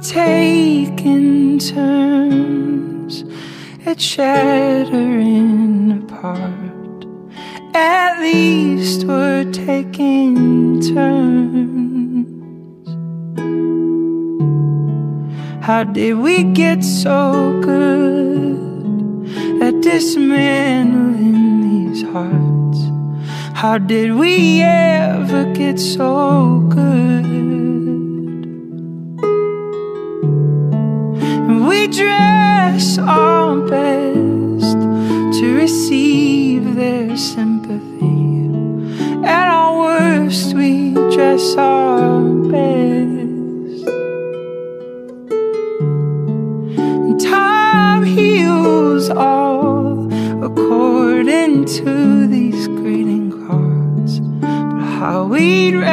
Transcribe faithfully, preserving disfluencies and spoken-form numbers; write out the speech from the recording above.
taking turns at shattering apart. At least we're taking turns. How did we get so good at dismantling these hearts? How did we ever get so good? We dress our best to receive their sympathy. At our worst, we dress our best. And time heals all according to these greeting cards. But how we'd